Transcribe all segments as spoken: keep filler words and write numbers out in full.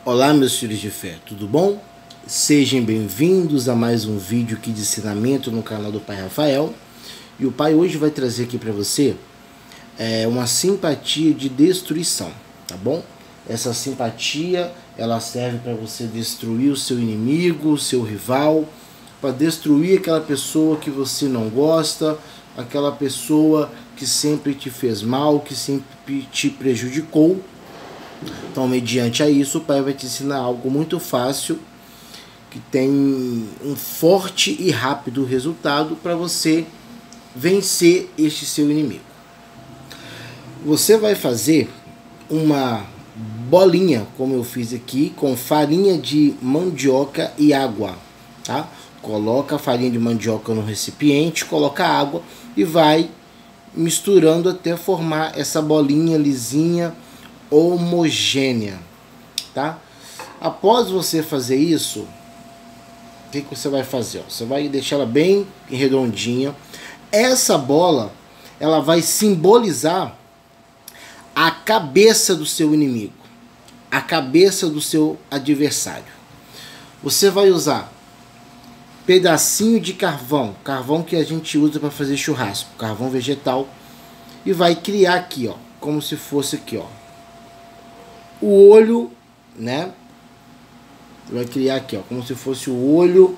Olá, meus filhos de fé, tudo bom? Sejam bem-vindos a mais um vídeo aqui de ensinamento no canal do Pai Rafael. E o Pai hoje vai trazer aqui para você é, uma simpatia de destruição, tá bom? Essa simpatia, ela serve para você destruir o seu inimigo, o seu rival, para destruir aquela pessoa que você não gosta, aquela pessoa que sempre te fez mal, que sempre te prejudicou. Então, mediante a isso, o Pai vai te ensinar algo muito fácil, que tem um forte e rápido resultado para você vencer este seu inimigo. Você vai fazer uma bolinha, como eu fiz aqui, com farinha de mandioca e água, tá? Coloca a farinha de mandioca no recipiente, coloca água e vai misturando até formar essa bolinha lisinha, homogênea, tá? Após você fazer isso, o que, que você vai fazer? Ó, você vai deixar ela bem redondinha. Essa bola, ela vai simbolizar a cabeça do seu inimigo, a cabeça do seu adversário. Você vai usar pedacinho de carvão, carvão que a gente usa para fazer churrasco, carvão vegetal, e vai criar aqui, ó, como se fosse aqui, ó, o olho, né? Vai criar aqui, ó, como se fosse o olho.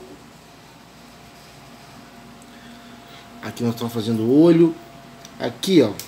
Aqui nós estamos fazendo o olho. Aqui, ó,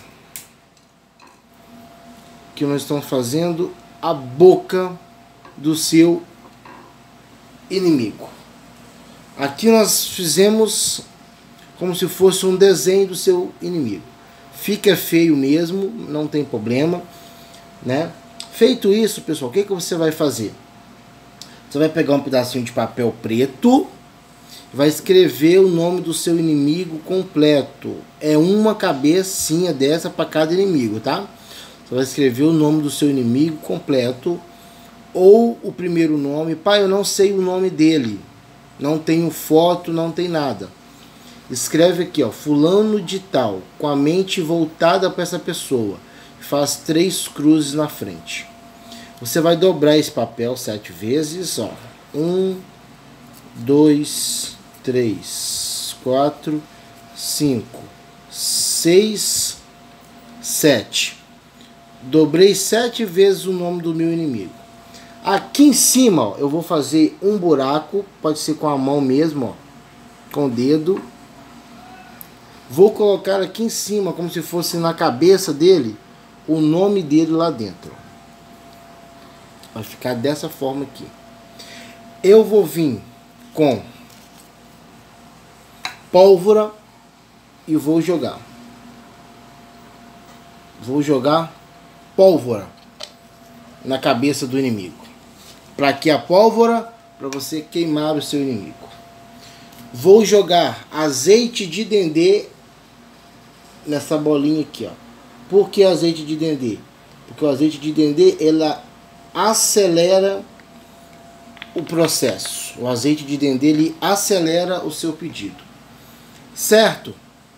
que nós estamos fazendo a boca do seu inimigo. Aqui nós fizemos como se fosse um desenho do seu inimigo. Fica feio mesmo, não tem problema, né? Feito isso, pessoal, o que, que você vai fazer? Você vai pegar um pedacinho de papel preto, vai escrever o nome do seu inimigo completo. É uma cabecinha dessa para cada inimigo, tá? Você vai escrever o nome do seu inimigo completo, ou o primeiro nome. Pai, eu não sei o nome dele, não tenho foto, não tem nada. Escreve aqui, ó, fulano de tal, com a mente voltada para essa pessoa. Faz três cruzes na frente. Você vai dobrar esse papel sete vezes, ó. Um, dois, três, quatro, cinco, seis, sete. Dobrei sete vezes o nome do meu inimigo. Aqui em cima, ó, eu vou fazer um buraco, pode ser com a mão mesmo, ó, com o dedo. Vou colocar aqui em cima, como se fosse na cabeça dele, o nome dele lá dentro. Vai ficar dessa forma aqui. Eu vou vir com pólvora e vou jogar. Vou jogar pólvora na cabeça do inimigo. Para que a pólvora? Para você queimar o seu inimigo. Vou jogar azeite de dendê nessa bolinha aqui, ó. Por que azeite de dendê? Porque o azeite de dendê, ela acelera o processo. O azeite de dendê, ele acelera o seu pedido. Certo?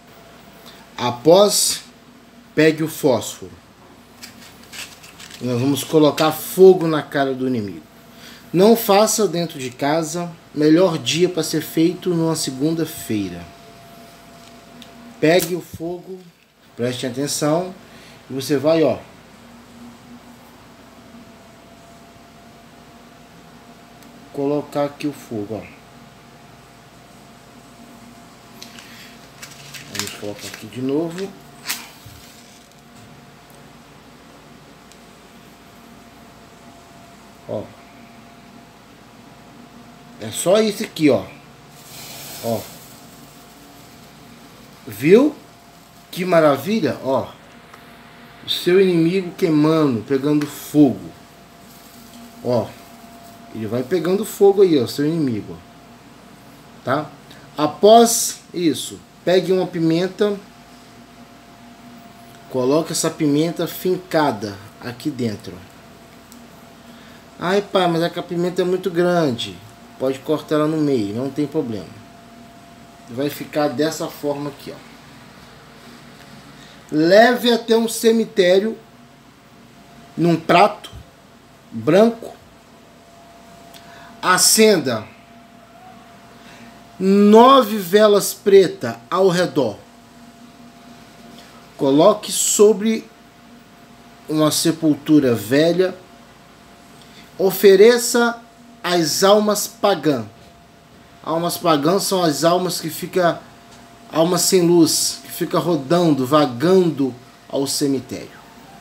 Após, pegue o fósforo. Nós vamos colocar fogo na cara do inimigo. Não faça dentro de casa. Melhor dia para ser feito numa segunda-feira. Pegue o fogo, preste atenção, e você vai, ó, colocar aqui o fogo, ó. Vamos colocar aqui de novo. Ó. É só isso aqui, ó. Ó. Viu? Que maravilha, ó. O seu inimigo queimando, pegando fogo. Ó. Ele vai pegando fogo aí, ó, seu inimigo. Tá? Após isso, pegue uma pimenta. Coloque essa pimenta fincada aqui dentro. Ai, pai, mas é que a pimenta é muito grande. Pode cortar ela no meio, não tem problema. Vai ficar dessa forma aqui, ó. Leve até um cemitério num prato branco acenda nove velas pretas ao redor. Coloque sobre uma sepultura velha. Ofereça às almas pagãs. Almas pagãs são as almas que ficam, almas sem luz, que ficam rodando, vagando ao cemitério.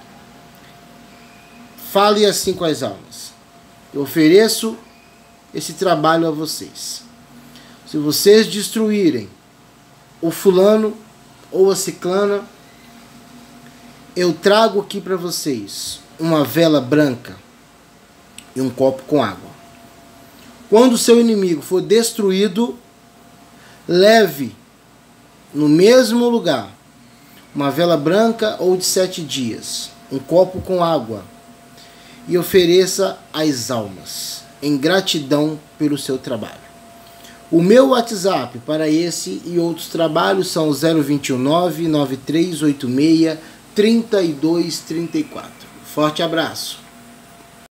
Fale assim com as almas. Eu ofereço esse trabalho a vocês. Se vocês destruírem o fulano ou a ciclana, eu trago aqui para vocês uma vela branca e um copo com água. Quando o seu inimigo for destruído, leve no mesmo lugar uma vela branca ou de sete dias, um copo com água, e ofereça às almas, em gratidão pelo seu trabalho. O meu WhatsApp para esse e outros trabalhos são zero dois nove, nove três oito seis, três dois três quatro. Forte abraço!